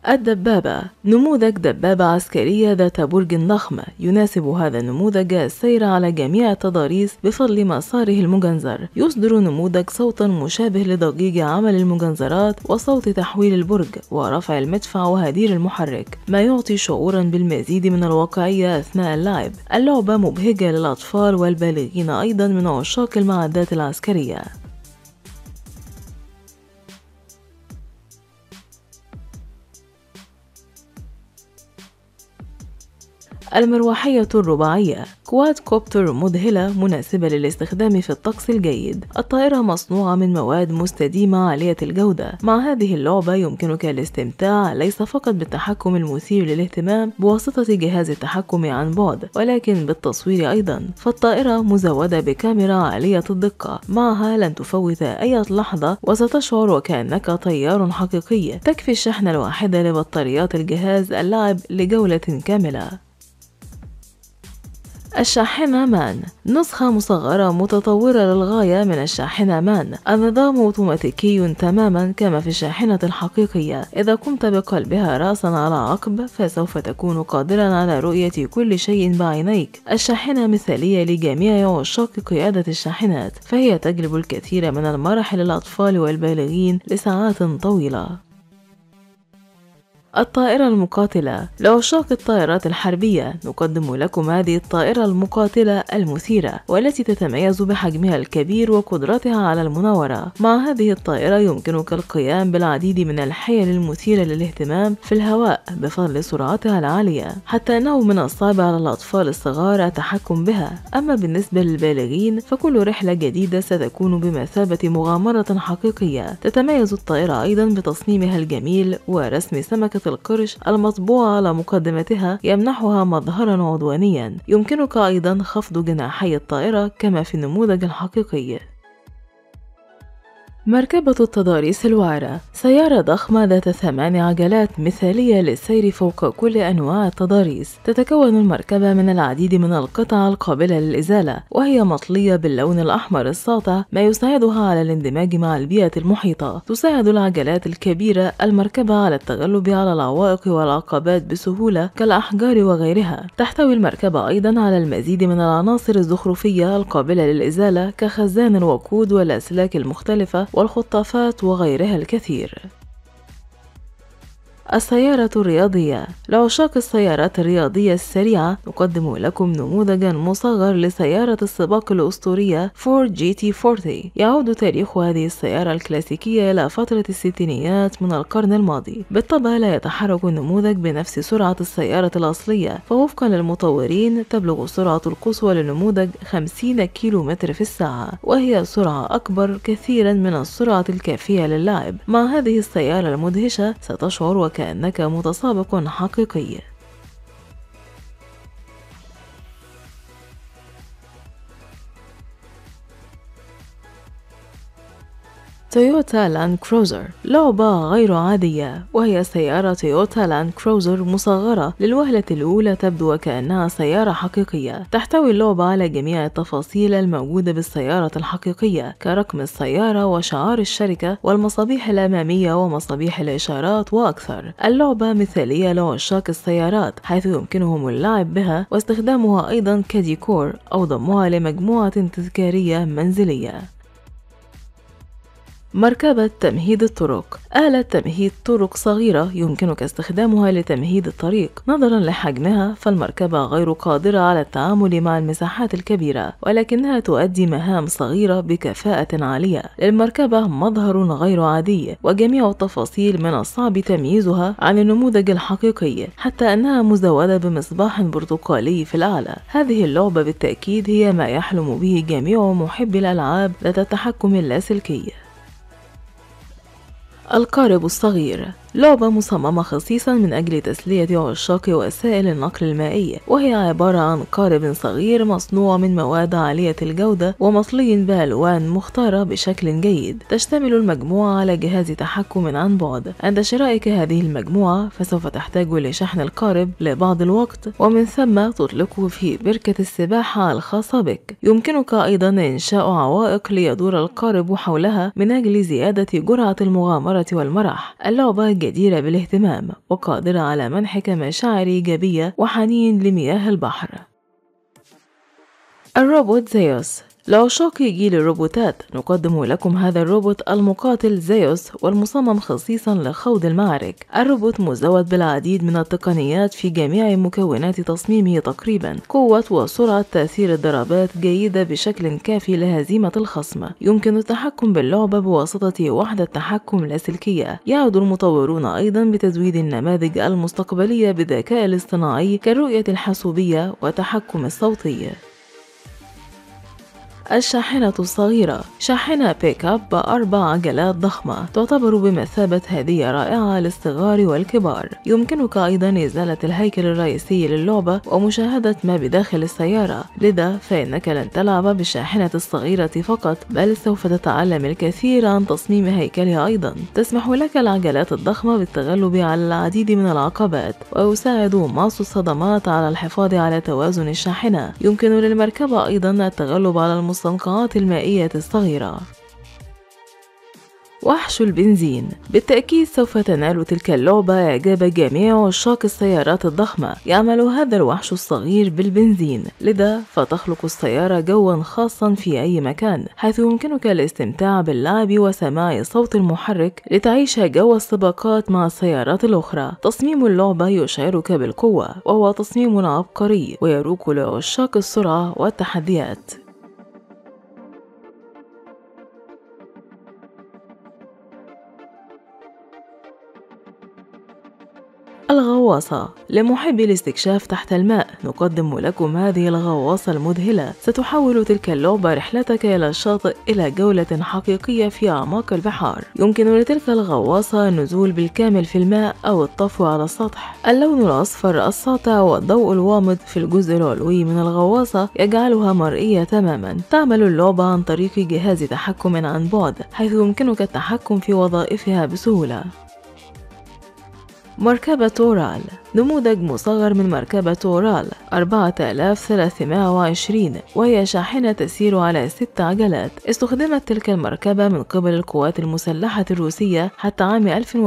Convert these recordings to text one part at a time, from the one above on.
الدبابة نموذج دبابة عسكرية ذات برج ضخم يناسب هذا النموذج السير على جميع التضاريس بفضل مساره المجنزر. يصدر نموذج صوتا مشابه لضجيج عمل المجنزرات وصوت تحويل البرج ورفع المدفع وهدير المحرك، ما يعطي شعورا بالمزيد من الواقعية أثناء اللعب. اللعبة مبهجة للأطفال والبالغين أيضا من عشاق المعدات العسكرية. المروحية الرباعية كواد كوبتر مذهلة مناسبة للاستخدام في الطقس الجيد. الطائرة مصنوعة من مواد مستديمة عالية الجودة. مع هذه اللعبة يمكنك الاستمتاع ليس فقط بالتحكم المثير للاهتمام بواسطة جهاز التحكم عن بعد، ولكن بالتصوير أيضا، فالطائرة مزودة بكاميرا عالية الدقة. معها لن تفوت أي لحظة وستشعر وكأنك طيار حقيقي. تكفي الشحنة الواحدة لبطاريات الجهاز اللعب لجولة كاملة. الشاحنة مان نسخة مصغرة متطورة للغاية من الشاحنة مان. النظام أوتوماتيكي تماما كما في الشاحنة الحقيقية. إذا قمت بقلبها رأسا على عقب فسوف تكون قادرا على رؤية كل شيء بعينيك. الشاحنة مثالية لجميع عشاق قيادة الشاحنات، فهي تجلب الكثير من المرح للأطفال والبالغين لساعات طويلة. الطائرة المقاتلة لعشاق الطائرات الحربية، نقدم لكم هذه الطائرة المقاتلة المثيرة والتي تتميز بحجمها الكبير وقدرتها على المناورة. مع هذه الطائرة يمكنك القيام بالعديد من الحيل المثيرة للاهتمام في الهواء بفضل سرعتها العالية، حتى أنه من الصعب على الأطفال الصغار التحكم بها. أما بالنسبة للبالغين فكل رحلة جديدة ستكون بمثابة مغامرة حقيقية. تتميز الطائرة أيضا بتصميمها الجميل ورسم سمكة القرش المطبوع على مقدمتها يمنحها مظهرا عدوانيا. يمكنك أيضا خفض جناحي الطائرة كما في النموذج الحقيقي. مركبة التضاريس الوعرة سيارة ضخمة ذات 8 عجلات مثالية للسير فوق كل أنواع التضاريس. تتكون المركبة من العديد من القطع القابلة للإزالة، وهي مطلية باللون الأحمر الساطع ما يساعدها على الاندماج مع البيئة المحيطة. تساعد العجلات الكبيرة المركبة على التغلب على العوائق والعقبات بسهولة كالأحجار وغيرها. تحتوي المركبة أيضا على المزيد من العناصر الزخرفية القابلة للإزالة كخزان الوقود والأسلاك المختلفة والخطافات وغيرها الكثير. السيارة الرياضية لعشاق السيارات الرياضية السريعة، نقدم لكم نموذجا مصغر لسيارة السباق الأسطورية فورد GT40. يعود تاريخ هذه السيارة الكلاسيكية إلى فترة الستينيات من القرن الماضي. بالطبع لا يتحرك النموذج بنفس سرعة السيارة الأصلية، فوفقا للمطورين تبلغ السرعة القصوى للنموذج 50 كيلومتر في الساعة، وهي سرعة أكبر كثيرا من السرعة الكافية للعب. مع هذه السيارة المدهشة ستشعر وكأنك متسابق حقيقي. تويوتا لاند كروزر لعبة غير عادية، وهي سيارة تويوتا لاند كروزر مصغرة للوهلة الأولى تبدو وكأنها سيارة حقيقية. تحتوي اللعبة على جميع التفاصيل الموجودة بالسيارة الحقيقية كرقم السيارة وشعار الشركة والمصابيح الأمامية ومصابيح الإشارات وأكثر. اللعبة مثالية لعشاق السيارات حيث يمكنهم اللعب بها واستخدامها أيضا كديكور أو ضمها لمجموعة تذكارية منزلية. مركبة تمهيد الطرق آلة تمهيد طرق صغيرة يمكنك استخدامها لتمهيد الطريق. نظرا لحجمها فالمركبة غير قادرة على التعامل مع المساحات الكبيرة، ولكنها تؤدي مهام صغيرة بكفاءة عالية. للمركبة مظهر غير عادي، وجميع التفاصيل من الصعب تمييزها عن النموذج الحقيقي، حتى أنها مزودة بمصباح برتقالي في الأعلى. هذه اللعبة بالتأكيد هي ما يحلم به جميع محبي الألعاب ذات التحكم اللاسلكي. القارب الصغير لعبة مصممة خصيصا من أجل تسلية عشاق وسائل النقل المائي، وهي عبارة عن قارب صغير مصنوع من مواد عالية الجودة ومطلي بألوان مختارة بشكل جيد. تشتمل المجموعة على جهاز تحكم عن بعد. عند شرائك هذه المجموعة فسوف تحتاج لشحن القارب لبعض الوقت، ومن ثم تطلقه في بركة السباحة الخاصة بك. يمكنك أيضا إنشاء عوائق ليدور القارب حولها من أجل زيادة جرعة المغامرة والمرح. اللعبة جديرة بالاهتمام وقادرة على منحك مشاعر إيجابية وحنين لمياه البحر. الروبوت زيوس. لعشاق جيل الروبوتات نقدم لكم هذا الروبوت المقاتل زيوس، والمصمم خصيصا لخوض المعارك. الروبوت مزود بالعديد من التقنيات في جميع مكونات تصميمه تقريبا: قوة وسرعة تأثير الضربات جيدة بشكل كافي لهزيمة الخصم. يمكن التحكم باللعبة بواسطة وحدة تحكم لاسلكية. يعد المطورون أيضا بتزويد النماذج المستقبلية بالذكاء الاصطناعي كالرؤية الحاسوبية والتحكم الصوتي. الشاحنة الصغيرة. شاحنة بيك اب ب4 عجلات ضخمة تعتبر بمثابة هدية رائعة للصغار والكبار. يمكنك أيضا إزالة الهيكل الرئيسي للعبة ومشاهدة ما بداخل السيارة، لذا فإنك لن تلعب بالشاحنة الصغيرة فقط، بل سوف تتعلم الكثير عن تصميم هيكلها أيضا. تسمح لك العجلات الضخمة بالتغلب على العديد من العقبات، ويساعد ماس الصدمات على الحفاظ على توازن الشاحنة. يمكن للمركبة أيضا التغلب على المستنقعات المائية الصغيرة. وحش البنزين. بالتأكيد سوف تنال تلك اللعبة إعجاب جميع عشاق السيارات الضخمة. يعمل هذا الوحش الصغير بالبنزين، لذا فتخلق السيارة جوا خاصا في أي مكان، حيث يمكنك الاستمتاع باللعب وسماع صوت المحرك لتعيش جو السباقات مع السيارات الأخرى. تصميم اللعبة يشعرك بالقوة، وهو تصميم عبقري ويروق لعشاق السرعة والتحديات. الغواصة. لمحبي الاستكشاف تحت الماء نقدم لكم هذه الغواصة المذهلة. ستحول تلك اللعبة رحلتك إلى الشاطئ إلى جولة حقيقية في أعماق البحار. يمكن لتلك الغواصة النزول بالكامل في الماء أو الطفو على السطح. اللون الأصفر الساطع والضوء الغامض في الجزء العلوي من الغواصة يجعلها مرئية تماما. تعمل اللعبة عن طريق جهاز تحكم عن بعد، حيث يمكنك التحكم في وظائفها بسهولة. مركبة أورال. نموذج مصغر من مركبة أورال 4320، وهي شاحنة تسير على 6 عجلات. استخدمت تلك المركبة من قبل القوات المسلحة الروسية حتى عام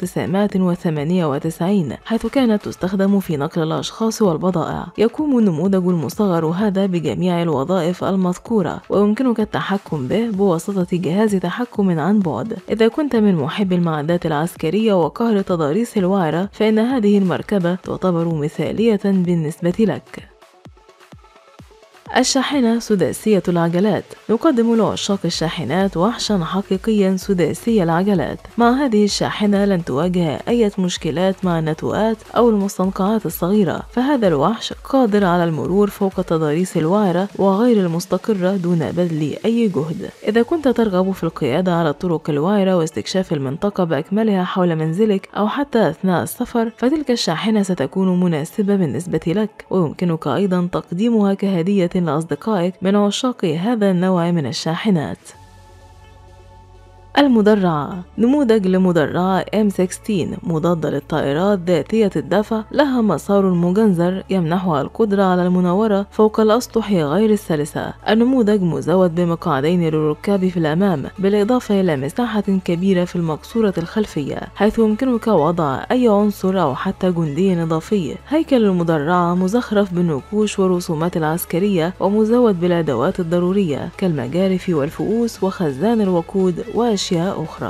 1998، حيث كانت تستخدم في نقل الأشخاص والبضائع. يقوم النموذج المصغر هذا بجميع الوظائف المذكورة، ويمكنك التحكم به بواسطة جهاز تحكم عن بعد. إذا كنت من محبي المعدات العسكرية وقهر تضاريس الوعرة، فإن هذه المركبة تعتبر مثالية بالنسبة لك. الشاحنة سداسية العجلات. نقدم لعشاق الشاحنات وحشا حقيقيا سداسي العجلات. مع هذه الشاحنة لن تواجه أي مشكلات مع النتوءات أو المستنقعات الصغيرة، فهذا الوحش قادر على المرور فوق تضاريس الوعرة وغير المستقرة دون بذل أي جهد. إذا كنت ترغب في القيادة على الطرق الوعرة واستكشاف المنطقة بأكملها حول منزلك أو حتى أثناء السفر، فتلك الشاحنة ستكون مناسبة بالنسبة لك، ويمكنك أيضا تقديمها كهدية لأصدقائك من عشاق هذا النوع من الشاحنات. المدرعة. نموذج لمدرعة M16 مضادة للطائرات ذاتية الدفع، لها مسار مجنزر يمنحها القدرة على المناورة فوق الأسطح غير السلسة. النموذج مزود بمقعدين للركاب في الأمام، بالإضافة إلى مساحة كبيرة في المقصورة الخلفية، حيث يمكنك وضع أي عنصر أو حتى جندي إضافي. هيكل المدرعة مزخرف بالنقوش والرسومات العسكرية، ومزود بالأدوات الضرورية كالمجارف والفؤوس وخزان الوقود وأشياء أخرى.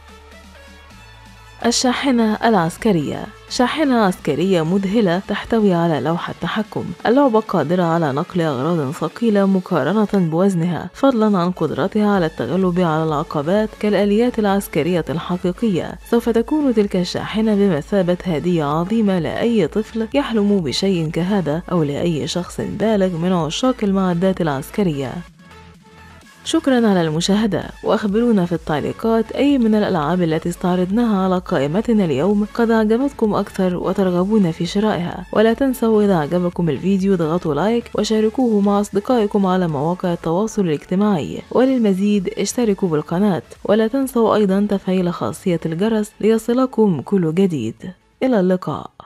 الشاحنة العسكرية. شاحنة عسكرية مذهلة تحتوي على لوحة تحكم. اللعبة قادرة على نقل أغراض ثقيلة مقارنة بوزنها، فضلا عن قدرتها على التغلب على العقبات كالآليات العسكرية الحقيقية. سوف تكون تلك الشاحنة بمثابة هدية عظيمة لأي طفل يحلم بشيء كهذا، أو لأي شخص بالغ من عشاق المعدات العسكرية. شكرا على المشاهدة، وأخبرونا في التعليقات أي من الألعاب التي استعرضناها على قائمتنا اليوم قد أعجبتكم أكثر وترغبون في شرائها. ولا تنسوا إذا أعجبكم الفيديو ضغطوا لايك وشاركوه مع أصدقائكم على مواقع التواصل الاجتماعي، وللمزيد اشتركوا بالقناة. ولا تنسوا أيضا تفعيل خاصية الجرس ليصلكم كل جديد. إلى اللقاء.